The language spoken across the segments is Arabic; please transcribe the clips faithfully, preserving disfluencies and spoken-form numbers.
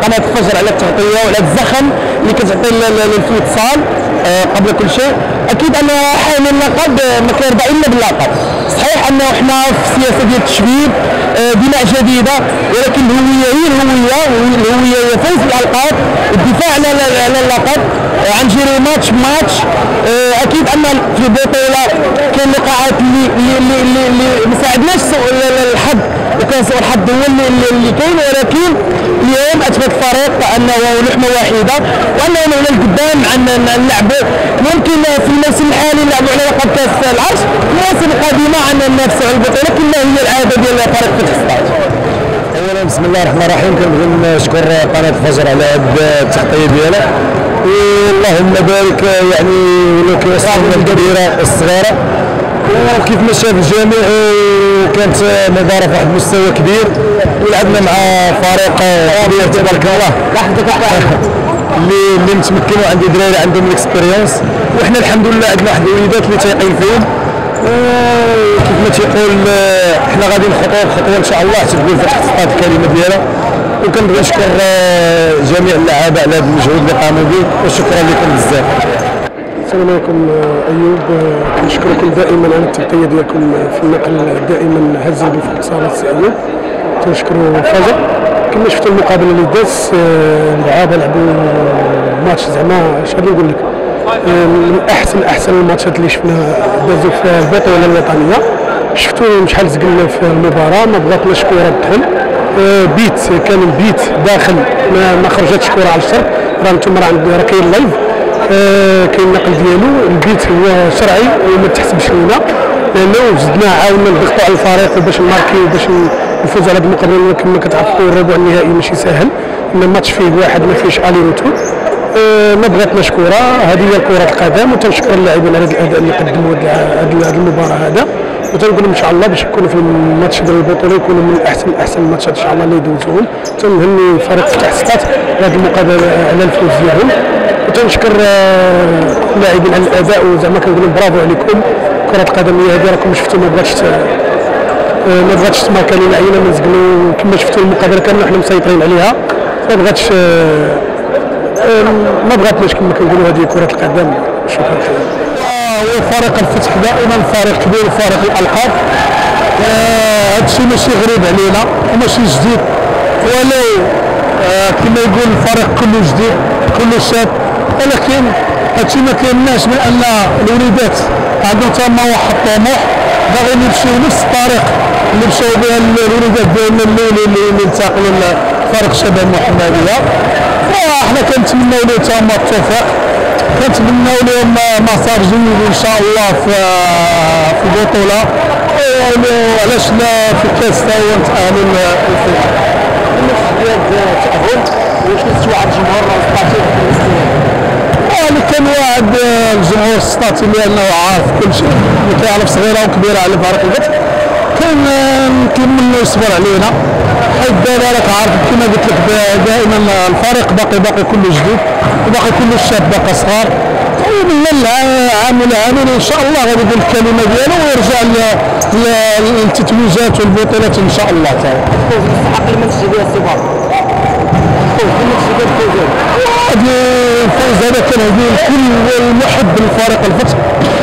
قناه الفجر على التغطيه وعلى الزخم اللي كتعطي للفوتسال قبل كل شيء. اكيد ان حامل اللقب ما كيرضى الا باللقب. صحيح انه حنا في السياسه ديال التشبيب بناء جديده، ولكن الهويه هي الهويه، الهويه هي فوز بالالقاب، الدفاع على اللقب، غنجيرو ماتش بماتش. اكيد ان في البطوله كاين لقاءات اللي اللي اللي, اللي ما ساعدناش الحظ، وكان سوء الحظ هو اللي, اللي كاين، ولكن اليوم اثبت الفريق انه لحمه واحده واننا الى القدام نلعبوا. ممكن في الموسم الحالي نلعبوا على لقب كاس العرش، الموسم القادمه عندنا ننافسوا على البطوله كما هي العاده ديال فريق فتح السطات. اولا بسم الله الرحمن الرحيم، كنبغي نشكر قناه الفجر على هذه التغطيه ديالها، اللهم بارك يعني ولو كيوصلوا الكبيره والصغيره، وكيف ما شاف الجميع كانت مباراه في واحد المستوى كبير، ولعبنا مع فريق كبير تبارك الله اللي اللي متمكن وعنده دراري عندهم الاكسبيريونس، وحنا الحمد لله عندنا واحد الوليدات اللي تايقين فيهم، وكيف ما تيقول حنا غادي نخطو خطوه ان شاء الله حتى تقول فتح السطات الكلمه ديالها. وكنبغي نشكر جميع اللعابه على هذا المجهود اللي قاموا به، وشكرا لكم بزاف. السلام عليكم ايوب، كنشكركم دائما على التغطيه ديالكم في النقل دائما هزه بالفوتسال السي ايوب. تنشكروا الفجر كما شفتوا المقابله اللي داز، اللعابه لعبوا ماتش زعما اش غادي نقول لك، من احسن احسن الماتشات اللي شفناها دازوا في البطوله الوطنيه. شفتوا شحال زقلنا في المباراه، ما بغاتناش كره تدخل، بيت كان بيت داخل ما, ما خرجتش كره على الشرط، راه انتم راه كاين لايف، كاين النقل ديالو، البيت هو شرعي وما تحسبش لينا، لانه زدنا عاونا نضغطوا على الفريق باش نماركيو باش نفوز على هذه المقابله. كما كتعرفوا الربع النهائي ماشي ساهل، ان الماتش فيه واحد ما فيهش الي روتور. أه ما بغاتناش كره، هذه هي كره القدم، وتنشكر اللاعبين على هذا الاداء اللي قدموا هذه المباراه هذا، وتنقول ان شاء الله باش يكونوا في الماتش ديال البطوله يكونوا من احسن احسن الماتشات ان شاء الله اللي يدوزوهم. تنهني فريق فتح السطات هذه المقابله على الفوز ديالهم، وتنشكر اللاعبين على الاداء، وزعما كنقول برافو عليكم. كره القدم هي هذه، راكم شفتوا ما بغاتش ما بغاتش تماركا لينا عينا من زقلو، كما شفتوا المقابله كامله حنا مسيطرين عليها، ما بغاتش ما بغاتناش كما كنقولوا هذه كره القدم. شكرا. وفريق الفتح دائما فريق كبير وفريق الالقاب، هذا الشيء ماشي غريب علينا وماشي جديد، ولو آه كما يقول الفريق كله جديد كله شاب، ولكن هذا الشيء ما كيمنعش من ان الوليدات عندهم تما واحد الطموح، باغيين يمشيو نفس الطريق اللي مشاو بها الوليدات ديالنا اللي اللي انتقلوا لفريق الشباب المحمديه. فاحنا كنتمناو لهم تما التوفيق، كنتمناو لهم مسار جيد ان شاء الله في في البطوله، وعلاش لا في الكاس تا هو نتاهلوا للفوز. النفس ديال التاهل واش كتوعد الجمهور السطاتي في الاستمرار؟ اللي كان واعد الجمهور السطاتي لانه عارف كل شيء، كيعرف صغيره وكبيره على فريق الفتح، كان كيمنوا يصبر علينا، حيت دابا راك عارف كما قلت لك دائما الفريق باقي باقي كله جديد، وباقي كله الشاب باقي صغار، ومن العام لعامين ان شاء الله غادي يقول الكلمه ديالو ويرجع للتتويجات والبطولات ان شاء الله تعالى. الفوز يستحق المنتج ديال الصفار، الفوز المنتج ديال الفوز هذا الفوز هذا كنهدي لكل محب لفريق الفتح،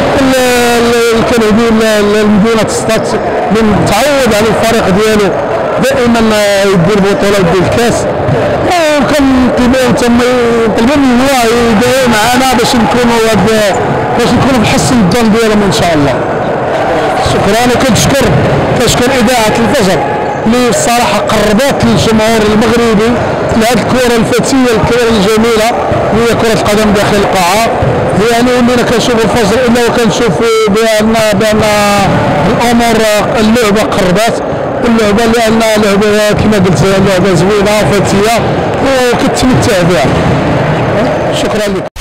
كنهدي لمدينه السطات اللي متعود على الفريق ديالو دائما يدير البطوله ويدير الكاس، وكنطلبوا تما طلبوا من الله يدير معنا باش نكونوا باش نكونوا في حسن الظن ديالهم ان شاء الله. شكرا. وكنشكر كنشكر اذاعه الفجر اللي الصراحه قربت للجمهور المغربي لهذه الكره الفتيه الكره الجميله اللي هي كره القدم داخل القاعه، يعني ولينا كنشوفوا الفجر الا وكنشوفوا بان بان الامور اللعبه قربت، اللعبه لان لعبه كما قلت لعبه زوينه وفتيه وكتمتع بها. شكرا لكم.